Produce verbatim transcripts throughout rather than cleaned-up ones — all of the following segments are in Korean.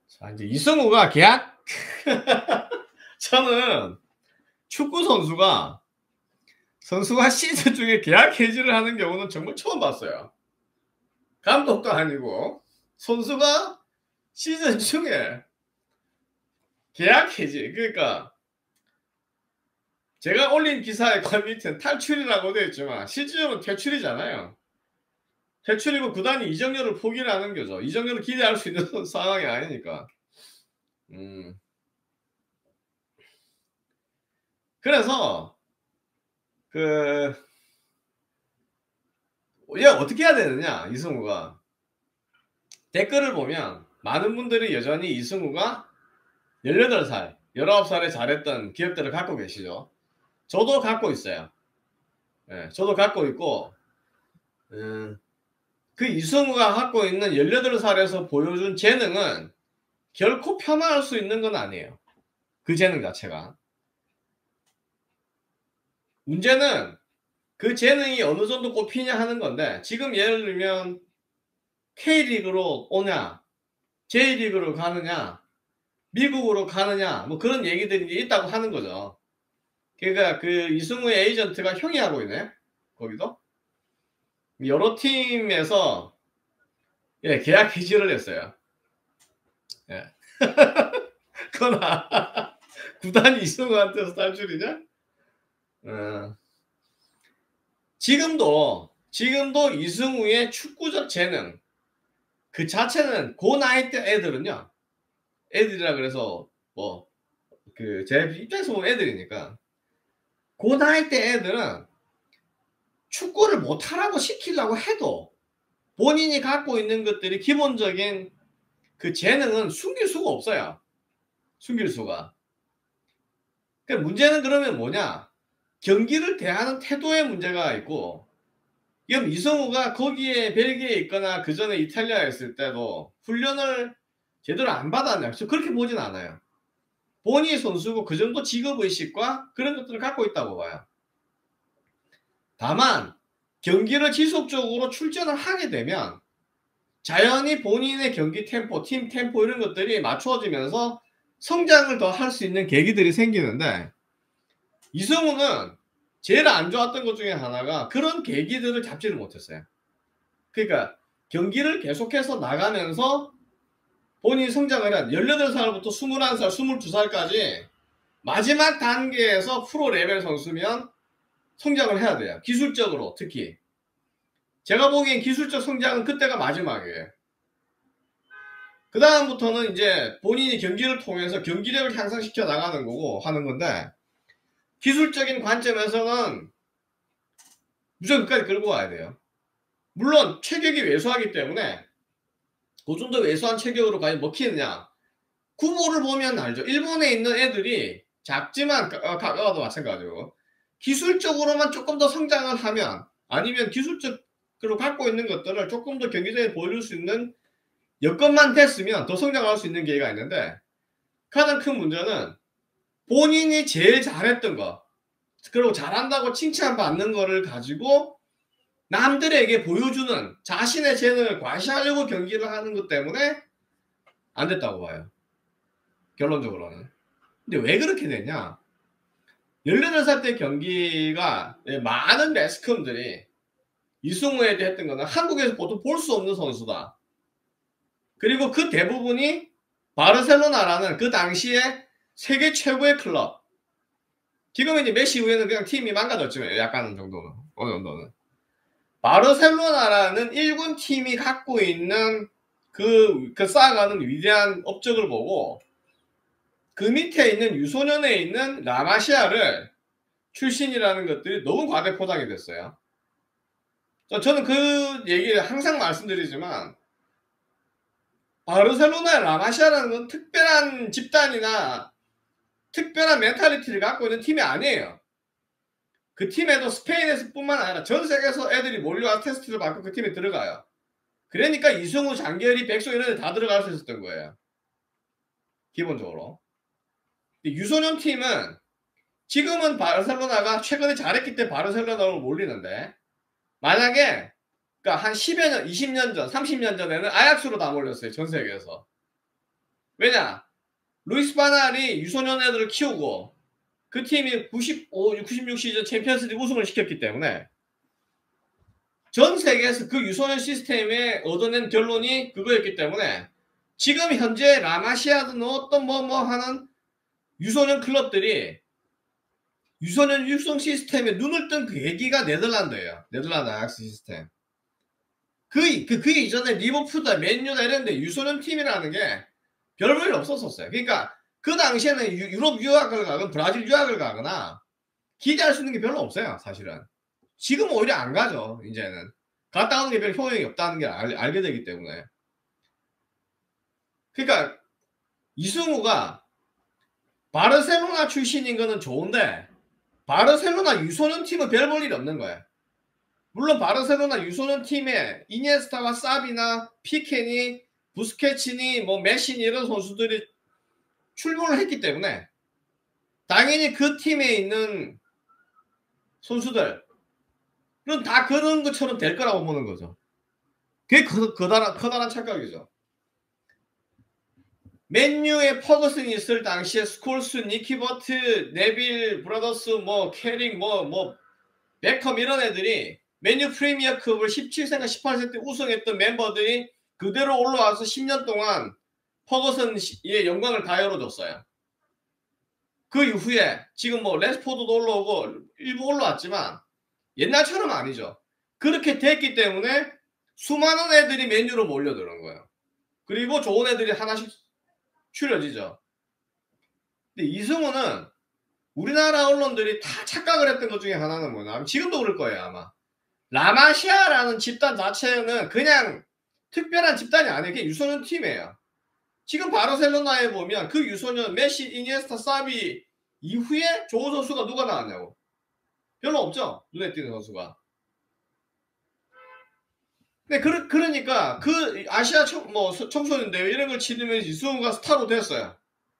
자, 이제 이승우가 계약? 저는 축구 선수가 선수가 시즌 중에 계약 해지를 하는 경우는 정말 처음 봤어요. 감독도 아니고 선수가 시즌 중에 계약 해지. 그러니까 제가 올린 기사의 그 밑에 탈출이라고 되어 있지만 실질적으로 퇴출이잖아요. 퇴출이고 구단이 이적료를 포기를 하는 거죠. 이적료를 기대할 수 있는 상황이 아니니까. 음. 그래서 그 얘 어떻게 해야 되느냐, 이승우가. 댓글을 보면 많은 분들이 여전히 이승우가 열여덟 살, 열아홉 살에 잘했던 기억들을 갖고 계시죠. 저도 갖고 있어요. 예, 저도 갖고 있고, 음, 그 이승우가 갖고 있는 열여덟 살에서 보여준 재능은 결코 폄하할 수 있는 건 아니에요. 그 재능 자체가. 문제는 그 재능이 어느 정도 꼽히냐 하는 건데, 지금 예를 들면 K리그로 오냐, J리그로 가느냐, 미국으로 가느냐, 뭐 그런 얘기들이 있다고 하는 거죠. 그러니까 그 이승우의 에이전트가 형이 하고 있네, 거기도. 여러 팀에서 예, 계약 해지를 했어요. 예. 그러나 구단이 이승우한테서 탈출이냐? 어. 지금도 지금도 이승우의 축구적 재능 그 자체는 그 나이 때 애들은요, 애들이라 그래서 뭐 그 제 입장에서 보면 애들이니까 그 나이 때 애들은 축구를 못하라고 시키려고 해도 본인이 갖고 있는 것들이 기본적인 그 재능은 숨길 수가 없어요. 숨길 수가. 그러니까 문제는 그러면 뭐냐? 경기를 대하는 태도에 문제가 있고, 이건 이승우가 거기에 벨기에에 있거나 그 전에 이탈리아에 있을 때도 훈련을 제대로 안 받았냐? 저 그렇게 보진 않아요. 본인이 선수고 그 정도 직업의식과 그런 것들을 갖고 있다고 봐요. 다만 경기를 지속적으로 출전을 하게 되면 자연히 본인의 경기 템포, 팀 템포 이런 것들이 맞추어지면서 성장을 더 할 수 있는 계기들이 생기는데, 이승우는 제일 안 좋았던 것 중에 하나가 그런 계기들을 잡지를 못했어요. 그러니까 경기를 계속해서 나가면서 본인이 성장을 한 열여덟 살부터 스물한 살, 스물두 살까지 마지막 단계에서 프로 레벨 선수면 성장을 해야 돼요. 기술적으로 특히. 제가 보기엔 기술적 성장은 그때가 마지막이에요. 그 다음부터는 이제 본인이 경기를 통해서 경기력을 향상시켜 나가는 거고 하는 건데, 기술적인 관점에서는 무조건 끝까지 끌고 가야 돼요. 물론 체격이 왜소하기 때문에 그 정도 왜소한 체격으로 과연 먹히느냐, 구보를 보면 알죠. 일본에 있는 애들이 작지만 가까워도 마찬가지고 기술적으로만 조금 더 성장을 하면, 아니면 기술적으로 갖고 있는 것들을 조금 더 경기장에 보여줄 수 있는 여건만 됐으면 더 성장할 수 있는 기회가 있는데, 가장 큰 문제는 본인이 제일 잘했던 거, 그리고 잘한다고 칭찬받는 거를 가지고 남들에게 보여주는 자신의 재능을 과시하려고 경기를 하는 것 때문에 안 됐다고 봐요. 결론적으로는. 근데 왜 그렇게 되냐? 열여덟 살 때 경기가 많은 매스컴들이 이승우에 대해 했던 거는 한국에서 보통 볼 수 없는 선수다. 그리고 그 대부분이 바르셀로나라는 그 당시에 세계 최고의 클럽. 지금은 이제 메시 이후에는 그냥 팀이 망가졌지만 약간 정도는, 어느 정도는. 바르셀로나라는 일 군 팀이 갖고 있는 그, 그 쌓아가는 위대한 업적을 보고 그 밑에 있는 유소년에 있는 라마시아를 출신이라는 것들이 너무 과대포장이 됐어요. 저는 그 얘기를 항상 말씀드리지만, 바르셀로나의 라마시아라는 건 특별한 집단이나 특별한 멘탈리티를 갖고 있는 팀이 아니에요. 그 팀에도 스페인에서 뿐만 아니라 전 세계에서 애들이 몰려와 테스트를 받고 그 팀에 들어가요. 그러니까 이승우, 장계리, 백소 이런 애 다 들어갈 수 있었던 거예요. 기본적으로. 유소년 팀은 지금은 바르셀로나가 최근에 잘했기 때문에 바르셀로나로 몰리는데, 만약에 그러니까 한 십여 년, 이십 년 전, 삼십 년 전에는 아약스로 다 몰렸어요. 전 세계에서. 왜냐? 루이스 바날이 유소년 애들을 키우고 그 팀이 구십오, 구십육 시즌 챔피언스리그 우승을 시켰기 때문에 전 세계에서 그 유소년 시스템에 얻어낸 결론이 그거였기 때문에 지금 현재 라마시아든 어떤 뭐 뭐 하는 유소년 클럽들이 유소년 육성 시스템에 눈을 뜬 그 계기가 네덜란드예요. 네덜란드 아약스 시스템. 그, 그, 그 이전에 리버풀다 맨유다 이런 데 유소년 팀이라는 게 별 볼일 없었었어요. 그러니까 그 당시에는 유, 유럽 유학을 가거나 브라질 유학을 가거나 기대할 수 있는 게 별로 없어요. 사실은. 지금 오히려 안 가죠. 이제는. 갔다 오는 게 별 효용이 없다는 걸 알, 알게 되기 때문에. 그러니까 이승우가 바르셀로나 출신인 거는 좋은데 바르셀로나 유소년 팀은 별 볼 일이 없는 거예요. 물론 바르셀로나 유소년 팀에 이니에스타와 사비나 피케니, 부스케치니, 뭐 메시니 이런 선수들이 출몰을 했기 때문에 당연히 그 팀에 있는 선수들은 다 그런 것처럼 될 거라고 보는 거죠. 그게 커다란, 커다란 착각이죠. 맨유에 퍼거슨이 있을 당시에 스콜스, 니키버트, 네빌, 브라더스, 뭐 캐릭, 뭐, 뭐 베컴 이런 애들이 맨유 프리미어컵을 십칠 세인가 십팔 세 때 우승했던 멤버들이 그대로 올라와서 십 년 동안 퍼거슨의 영광을 다 열어줬어요. 그 이후에 지금 뭐 레스포드도 올라오고 일부 올라왔지만 옛날처럼 아니죠. 그렇게 됐기 때문에 수많은 애들이 맨유로 몰려드는 거예요. 그리고 좋은 애들이 하나씩 추려지죠. 근데 이승우는 우리나라 언론들이 다 착각을 했던 것 중에 하나는 뭐냐, 지금도 그럴 거예요 아마. 라마시아라는 집단 자체는 그냥 특별한 집단이 아니에요. 그게 유소년 팀이에요. 지금 바르셀로나에 보면 그 유소년 메시, 이니에스타, 사비 이후에 좋은 선수가 누가 나왔냐고. 별로 없죠. 눈에 띄는 선수가. 근데 그, 그러니까 그 아시아 청, 뭐 청소년 대회 이런 걸 치르면서 이승우가 스타로 됐어요.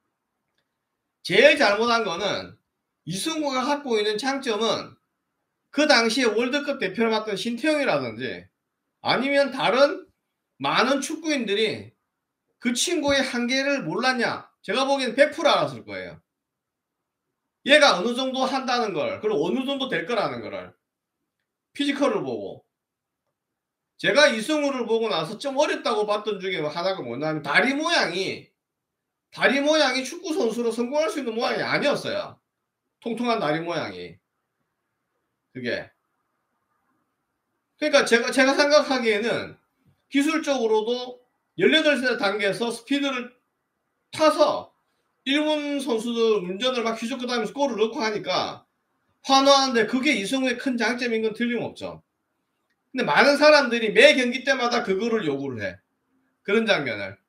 제일 잘못한 거는 이승우가 갖고 있는 장점은 그 당시에 월드컵 대표를 맡던 신태용이라든지 아니면 다른 많은 축구인들이 그 친구의 한계를 몰랐냐? 제가 보기엔 백 퍼센트 알았을 거예요. 얘가 어느 정도 한다는 걸, 그리고 어느 정도 될 거라는 거를 피지컬을 보고. 제가 이승우를 보고 나서 좀 어렵다고 봤던 중에 하나가 뭐냐면 다리 모양이 다리 모양이 축구 선수로 성공할 수 있는 모양이 아니었어요. 통통한 다리 모양이. 그게. 그러니까 제가 제가 생각하기에는 기술적으로도 열여덟 세 단계에서 스피드를 타서 일본 선수들 운전을 막 휘젓고 다니면서 골을 넣고 하니까 환호하는데 그게 이승우의 큰 장점인 건 틀림없죠. 근데 많은 사람들이 매 경기 때마다 그거를 요구를 해. 그런 장면을.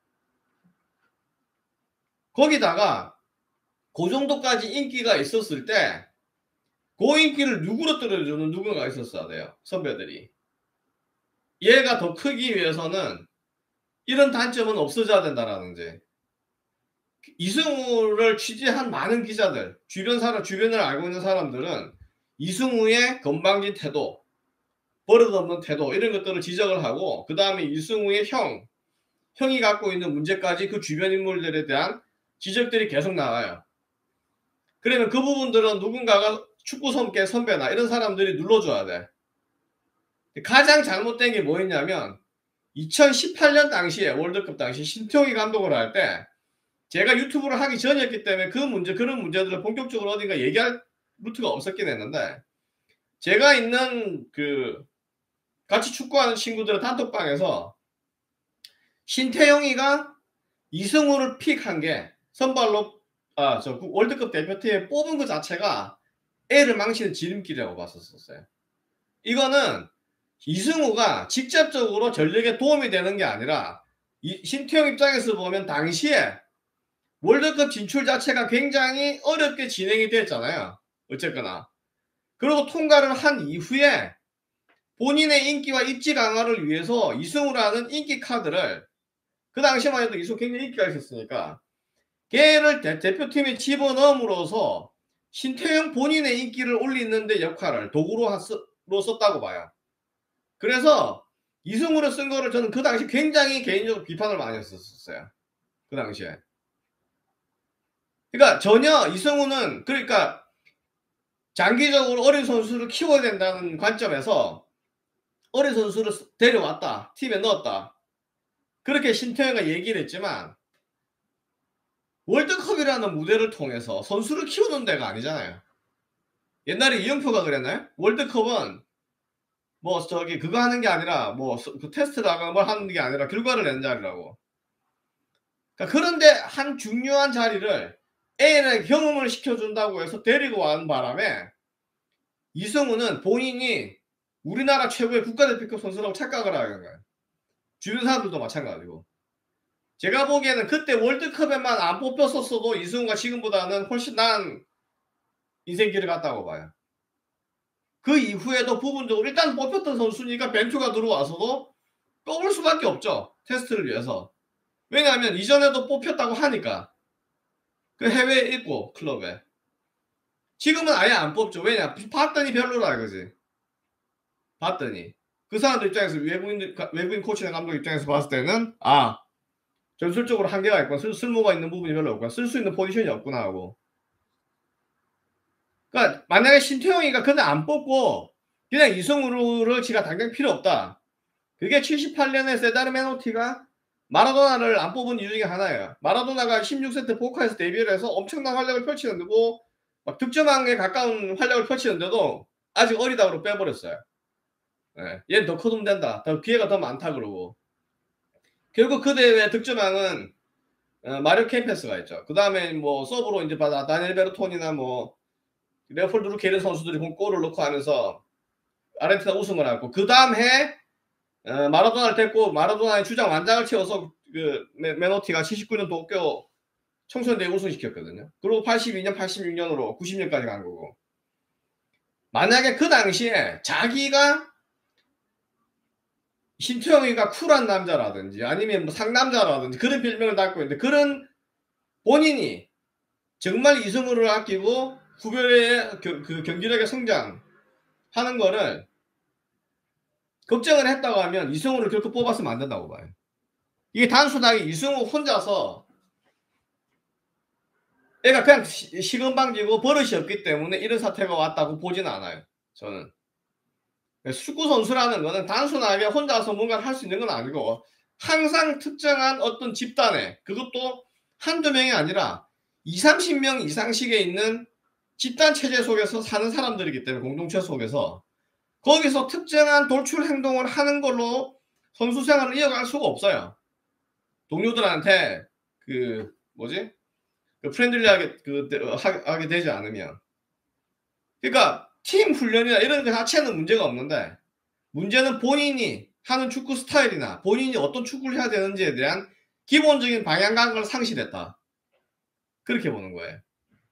거기다가 그 정도까지 인기가 있었을 때 그 인기를 누구로 떨어주는 누군가가 있었어야 돼요. 선배들이. 얘가 더 크기 위해서는 이런 단점은 없어져야 된다라는지. 이승우를 취재한 많은 기자들, 주변 사람, 주변을 알고 있는 사람들은 이승우의 건방진 태도, 버릇없는 태도 이런 것들을 지적을 하고 그 다음에 이승우의 형, 형이 갖고 있는 문제까지 그 주변 인물들에 대한 지적들이 계속 나와요. 그러면 그 부분들은 누군가가 축구 선배, 선배나 이런 사람들이 눌러줘야 돼. 가장 잘못된 게 뭐였냐면 이천십팔 년 당시에 월드컵 당시 신태용이 감독을 할 때 제가 유튜브를 하기 전이었기 때문에 그 문제, 그런 문제들을 본격적으로 어딘가 얘기할 루트가 없었긴 했는데 제가 있는 그 같이 축구하는 친구들의 단톡방에서 신태용이가 이승우를 픽한 게 선발로 아, 저 월드컵 대표팀에 뽑은 것 자체가 애를 망치는 지름길이라고 봤었어요. 이거는 이승우가 직접적으로 전력에 도움이 되는 게 아니라 이 신태용 입장에서 보면 당시에 월드컵 진출 자체가 굉장히 어렵게 진행이 됐잖아요. 어쨌거나. 그리고 통과를 한 이후에 본인의 인기와 입지 강화를 위해서 이승우라는 인기 카드를 그 당시만 해도 이승우 굉장히 인기가 있었으니까 걔를 대, 대표팀에 집어넣음으로써 신태용 본인의 인기를 올리는 데 역할을 도구로 썼다고 봐요. 그래서 이승우를 쓴 거를 저는 그 당시 굉장히 개인적으로 비판을 많이 했었어요. 그 당시에. 그러니까 전혀 이승우는 그러니까 장기적으로 어린 선수를 키워야 된다는 관점에서 어린 선수를 데려왔다. 팀에 넣었다. 그렇게 신태용이가 얘기를 했지만 월드컵이라는 무대를 통해서 선수를 키우는 데가 아니잖아요. 옛날에 이영표가 그랬나요? 월드컵은 뭐 저기 그거 하는 게 아니라 뭐 그 테스트 나가는 걸 하는 게 아니라 결과를 내는 자리라고. 그러니까 그런데 한 중요한 자리를 A는 경험을 시켜준다고 해서 데리고 온 바람에 이승우는 본인이 우리나라 최고의 국가대표급 선수라고 착각을 하는 거예요. 주변 사람들도 마찬가지고. 제가 보기에는 그때 월드컵에만 안 뽑혔었어도 이승우가 지금보다는 훨씬 나은 인생길을 갔다고 봐요. 그 이후에도 부분적으로 일단 뽑혔던 선수니까 벤투가 들어와서도 뽑을 수밖에 없죠. 테스트를 위해서. 왜냐하면 이전에도 뽑혔다고 하니까. 그 해외에 있고 클럽에. 지금은 아예 안 뽑죠. 왜냐? 봤더니 별로라 이거지. 봤더니. 그 사람들 입장에서 외국인, 외국인 코치나 감독 입장에서 봤을 때는 아 전술적으로 한계가 있구나. 쓸, 쓸모가 있는 부분이 별로 없구나. 쓸 수 있는 포지션이 없구나 하고. 그러니까 만약에 신태용이가 그날 안 뽑고 그냥 이승우를 지가 당장 필요 없다. 그게 칠십팔 년에 세다르 메노티가 마라도나를 안 뽑은 이유 중에 하나예요. 마라도나가 십육 세트 포카에서 데뷔를 해서 엄청난 활약을 펼치는데도 막 득점왕에 가까운 활약을 펼치는데도 아직 어리다고 빼버렸어요. 예, 얘는 더 커두면 된다. 더 기회가 더 많다 그러고. 결국 그 대회 득점왕은 어, 마리오 캠페스가 있죠. 그 다음에 뭐 서브로 이제 받아 다니엘 베르톤이나 뭐 레오폴드 루케 이런 선수들이 골을 넣고 하면서 아르헨티나 우승을 하고 그 다음 해 어, 마라도나를 데리고 마라도나의 주장 완장을 채워서 그 메노티가 칠십구 년 도쿄 청소년대회 우승시켰거든요. 그리고 팔십이 년, 팔십육 년으로 구십 년까지 간 거고. 만약에 그 당시에 자기가 신태용이가 쿨한 남자라든지 아니면 뭐 상남자라든지 그런 별명을 갖고 있는데 그런 본인이 정말 이승우를 아끼고 후배의 그 경기력의 성장하는 거를 걱정을 했다고 하면 이승우를 결코 뽑았으면 안 된다고 봐요. 이게 단순하게 이승우 혼자서 애가 그냥 시건방지고 버릇이 없기 때문에 이런 사태가 왔다고 보지는 않아요. 저는. 축구 선수라는 거는 단순하게 혼자서 뭔가를 할 수 있는 건 아니고 항상 특정한 어떤 집단에 그것도 한두 명이 아니라 이삼십 명 이상씩에 있는 집단 체제 속에서 사는 사람들이기 때문에 공동체 속에서 거기서 특정한 돌출 행동을 하는 걸로 선수 생활을 이어갈 수가 없어요. 동료들한테 그 뭐지? 그 프렌들리하게 그 하게 되지 않으면. 그러니까 팀 훈련이나 이런 것 자체는 문제가 없는데 문제는 본인이 하는 축구 스타일이나 본인이 어떤 축구를 해야 되는지에 대한 기본적인 방향감을 상실했다. 그렇게 보는 거예요.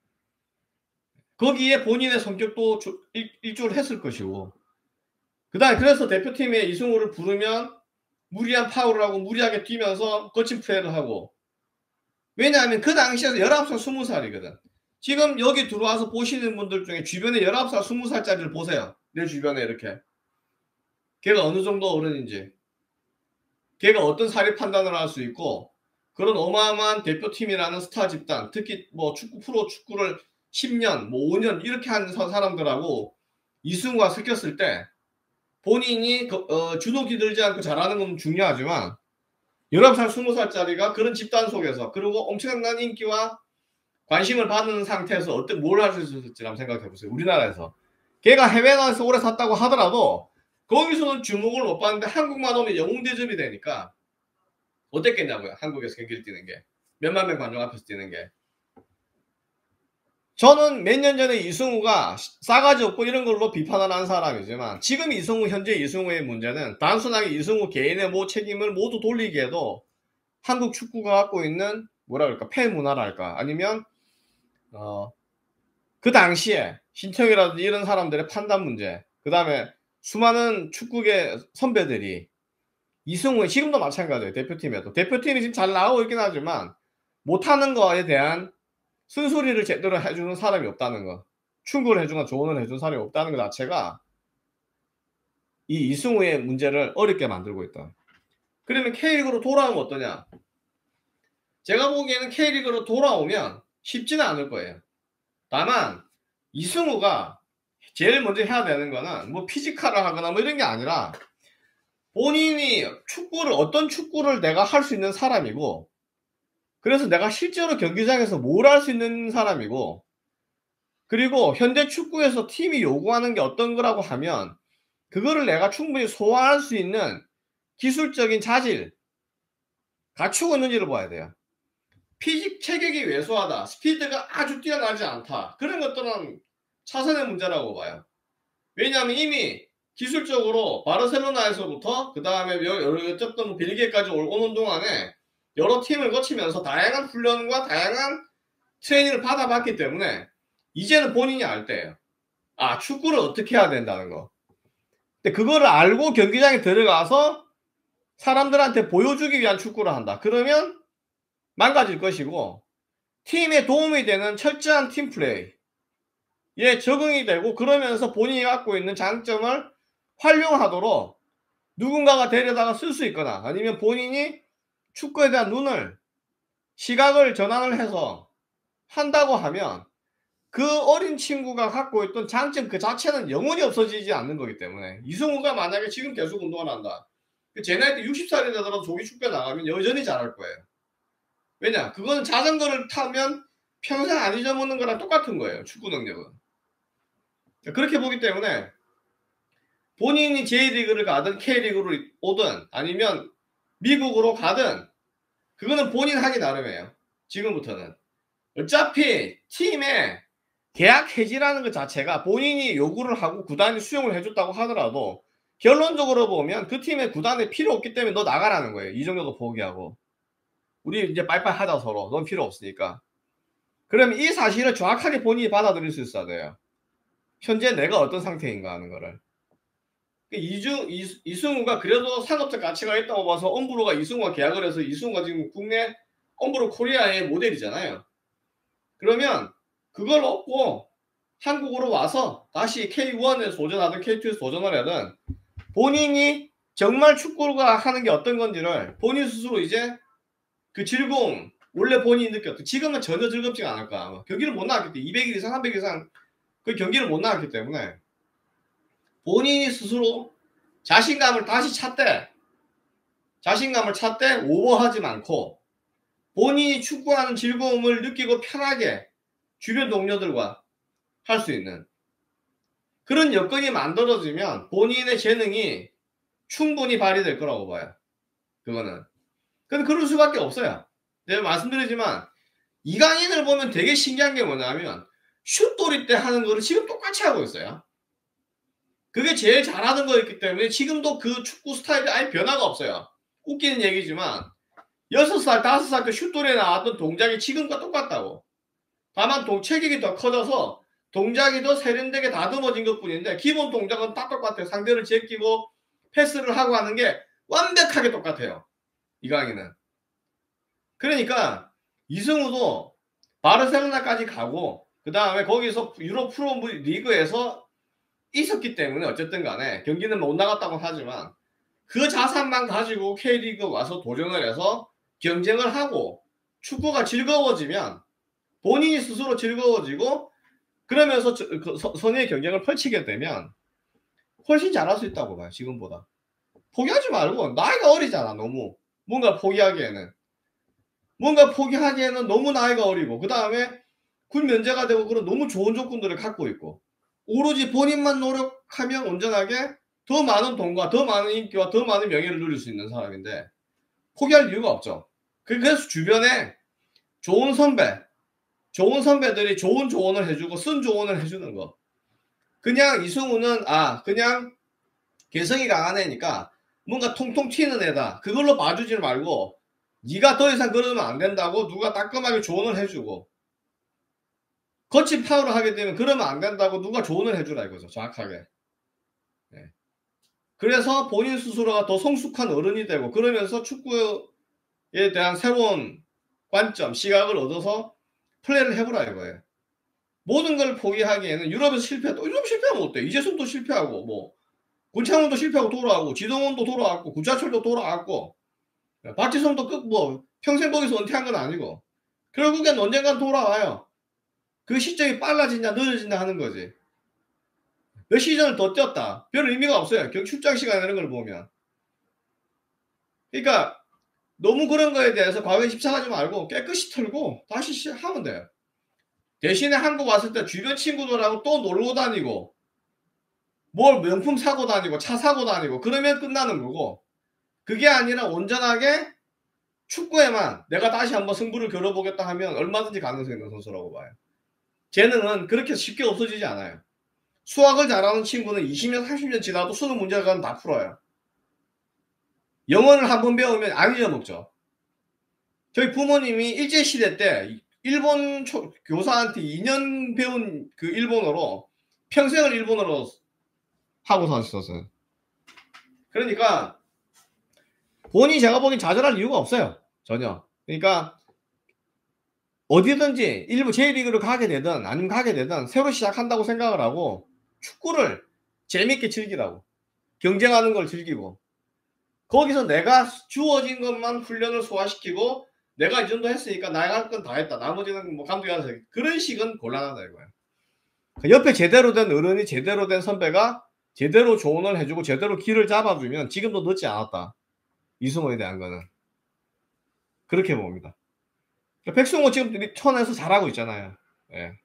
거기에 본인의 성격도 일조를 했을 것이고 그 다음에 그래서 대표팀에 이승우를 부르면 무리한 파울을 하고 무리하게 뛰면서 거친 플레이를 하고 왜냐하면 그 당시에서 열아홉 살, 스무 살이거든. 지금 여기 들어와서 보시는 분들 중에 주변에 열아홉 살, 스무 살짜리를 보세요. 내 주변에 이렇게. 걔가 어느 정도 어른인지. 걔가 어떤 사리 판단을 할 수 있고 그런 어마어마한 대표팀이라는 스타 집단 특히 뭐 축구 프로 축구를 십 년, 뭐 오 년 이렇게 하는 사람들하고 이승우가 섞였을 때 본인이 어, 주눅이 들지 않고 잘하는 건 중요하지만 열아홉 살, 스무 살짜리가 그런 집단 속에서 그리고 엄청난 인기와 관심을 받는 상태에서 어떤 뭘 할 수 있을지 한번 생각해 보세요. 우리나라에서. 걔가 해외 나가서 오래 샀다고 하더라도 거기서는 주목을 못 받는데 한국만 오면 영웅 대접이 되니까 어땠겠냐고요. 한국에서 경기를 뛰는 게. 몇만 명 관중 앞에서 뛰는 게. 저는 몇 년 전에 이승우가 싸가지 없고 이런 걸로 비판을 한 사람이지만 지금 이승우 현재 이승우의 문제는 단순하게 이승우 개인의 뭐 책임을 모두 돌리기에도 한국 축구가 갖고 있는 뭐라 그럴까 폐 문화랄까 아니면 어, 그 당시에 신청이라든지 이런 사람들의 판단 문제 그 다음에 수많은 축구계 선배들이 이승우의 지금도 마찬가지예요. 대표팀에도. 대표팀이 지금 잘 나가고 있긴 하지만 못하는 거에 대한 쓴소리를 제대로 해주는 사람이 없다는 거. 충고를 해주거나 조언을 해주는 사람이 없다는 것 자체가 이 이승우의 문제를 어렵게 만들고 있다. 그러면 K리그로 돌아오면 어떠냐? 제가 보기에는 K리그로 돌아오면 쉽지는 않을 거예요. 다만 이승우가 제일 먼저 해야 되는 거는 뭐 피지컬을 하거나 뭐 이런 게 아니라 본인이 축구를 어떤 축구를 내가 할 수 있는 사람이고, 그래서 내가 실제로 경기장에서 뭘 할 수 있는 사람이고, 그리고 현대 축구에서 팀이 요구하는 게 어떤 거라고 하면 그거를 내가 충분히 소화할 수 있는 기술적인 자질 갖추고 있는지를 봐야 돼요. 피직 체격이 왜소하다, 스피드가 아주 뛰어나지 않다, 그런 것들은 차선의 문제라고 봐요. 왜냐하면 이미 기술적으로 바르셀로나에서부터 그 다음에 어쨌든 벨기에까지 오는 동안에 여러 팀을 거치면서 다양한 훈련과 다양한 트레이닝을 받아봤기 때문에 이제는 본인이 알 때예요. 아, 축구를 어떻게 해야 된다는 거. 근데 그거를 알고 경기장에 들어가서 사람들한테 보여주기 위한 축구를 한다. 그러면 망가질 것이고, 팀에 도움이 되는 철저한 팀플레이에 적응이 되고, 그러면서 본인이 갖고 있는 장점을 활용하도록 누군가가 데려다가 쓸 수 있거나, 아니면 본인이 축구에 대한 눈을, 시각을 전환을 해서 한다고 하면 그 어린 친구가 갖고 있던 장점 그 자체는 영원히 없어지지 않는 거기 때문에, 이승우가 만약에 지금 계속 운동을 한다, 제 나이 때 육십 살이 되더라도 조기 축구에 나가면 여전히 잘할 거예요. 왜냐? 그건 자전거를 타면 평생 안 잊어먹는 거랑 똑같은 거예요. 축구 능력은. 그렇게 보기 때문에 본인이 제이리그를 가든 K리그로 오든 아니면 미국으로 가든 그거는 본인 하기 나름이에요. 지금부터는. 어차피 팀의 계약 해지라는 것 자체가 본인이 요구를 하고 구단이 수용을 해줬다고 하더라도 결론적으로 보면 그 팀의 구단에 필요 없기 때문에 너 나가라는 거예요. 이 정도도 포기하고. 우리 이제 빠이빠이 하자 서로. 넌 필요 없으니까. 그러면 이 사실을 정확하게 본인이 받아들일 수 있어야 돼요. 현재 내가 어떤 상태인가 하는 거를. 이중, 이, 이승우가 그래도 상업적 가치가 있다고 봐서 엄브로가 이승우와 계약을 해서 이승우가 지금 국내 엄브로 코리아의 모델이잖아요. 그러면 그걸 얻고 한국으로 와서 다시 케이원에 도전하든 케이투에서 도전을 하든 본인이 정말 축구가 하는 게 어떤 건지를 본인 스스로 이제 그 즐거움, 원래 본인이 느꼈던, 지금은 전혀 즐겁지가 않을 거야. 경기를 못 나갔기 때문에 이백 일 이상 삼백 일 이상 그 경기를 못 나갔기 때문에 본인이 스스로 자신감을 다시 찾되, 자신감을 찾되 오버하지 않고 본인이 축구하는 즐거움을 느끼고 편하게 주변 동료들과 할 수 있는 그런 여건이 만들어지면 본인의 재능이 충분히 발휘될 거라고 봐요. 그거는. 근데 그럴 수밖에 없어요. 내가 말씀드리지만 이강인을 보면 되게 신기한 게 뭐냐면 슛돌이 때 하는 거를 지금 똑같이 하고 있어요. 그게 제일 잘하는 거였기 때문에 지금도 그 축구 스타일이 아예 변화가 없어요. 웃기는 얘기지만 여섯 살, 다섯 살 때 슛돌에 나왔던 동작이 지금과 똑같다고. 다만 동, 체격이 더 커져서 동작이 더 세련되게 다듬어진 것 뿐인데 기본 동작은 다 똑같아요. 상대를 제끼고 패스를 하고 하는 게 완벽하게 똑같아요. 이강인은. 그러니까 이승우도 바르셀로나까지 가고 그 다음에 거기서 유럽 프로 리그에서 있었기 때문에 어쨌든 간에 경기는 못 나갔다고 하지만 그 자산만 가지고 K리그 와서 도전을 해서 경쟁을 하고 축구가 즐거워지면 본인이 스스로 즐거워지고 그러면서 그 선의의 경쟁을 펼치게 되면 훨씬 잘할 수 있다고 봐요. 지금보다. 포기하지 말고, 나이가 어리잖아. 너무 뭔가 포기하기에는 뭔가 포기하기에는 너무 나이가 어리고, 그 다음에 군 면제가 되고 그런 너무 좋은 조건들을 갖고 있고, 오로지 본인만 노력하면 온전하게 더 많은 돈과 더 많은 인기와 더 많은 명예를 누릴 수 있는 사람인데 포기할 이유가 없죠. 그래서 주변에 좋은 선배, 좋은 선배들이 좋은 조언을 해주고 쓴 조언을 해주는 거. 그냥 이승우는 아 그냥 개성이 강한 애니까 뭔가 통통 튀는 애다, 그걸로 봐주지 말고 네가 더 이상 그러면 안 된다고 누가 따끔하게 조언을 해주고, 거친 파울을 하게 되면 그러면 안 된다고 누가 조언을 해주라 이거죠. 정확하게. 네. 그래서 본인 스스로가 더 성숙한 어른이 되고 그러면서 축구에 대한 새로운 관점, 시각을 얻어서 플레이를 해보라 이거예요. 모든 걸 포기하기에는 유럽에서 실패했다. 유럽 실패하면 어때? 이재성도 실패하고 뭐 권창훈도 실패하고 돌아가고 지동원도 돌아왔고 구자철도 돌아왔고 박지성도 끝 뭐 평생 거기서 은퇴한 건 아니고 결국엔 언젠간 돌아와요. 그 시점이 빨라지냐 늦어지냐 하는 거지. 몇 시즌을 더 뛰었다. 별 의미가 없어요. 경기 출장 시간 이런 걸 보면. 그러니까 너무 그런 거에 대해서 과거에 집착하지 말고 깨끗이 털고 다시 하면 돼요. 대신에 한국 왔을 때 주변 친구들하고 또 놀고 다니고 뭘 명품 사고 다니고 차 사고 다니고 그러면 끝나는 거고, 그게 아니라 온전하게 축구에만 내가 다시 한번 승부를 겨뤄보겠다 하면 얼마든지 가능성 있는 선수라고 봐요. 재능은 그렇게 쉽게 없어지지 않아요. 수학을 잘하는 친구는 이십 년 삼십 년 지나도 수능 문제가 다 풀어요. 영어를 한번 배우면 안 잊어먹죠. 저희 부모님이 일제시대 때 일본 초, 교사한테 이 년 배운 그 일본어로 평생을 일본어로 하고 사셨어요. 그러니까 본인이 제가 보기엔 좌절할 이유가 없어요. 전혀. 그러니까 어디든지 일부 제이리그를 가게 되든 아니면 가게 되든 새로 시작한다고 생각을 하고 축구를 재밌게 즐기라고. 경쟁하는 걸 즐기고 거기서 내가 주어진 것만 훈련을 소화시키고 내가 이 정도 했으니까 나가 할 건 다 했다. 나머지는 뭐 감독이 알아서 해. 그런 식은 곤란하다 이거야. 옆에 제대로 된 어른이 제대로 된 선배가 제대로 조언을 해주고 제대로 길을 잡아주면 지금도 늦지 않았다. 이승호에 대한 거는. 그렇게 봅니다. 백승호 지금 천에서 잘하고 있잖아요. 예.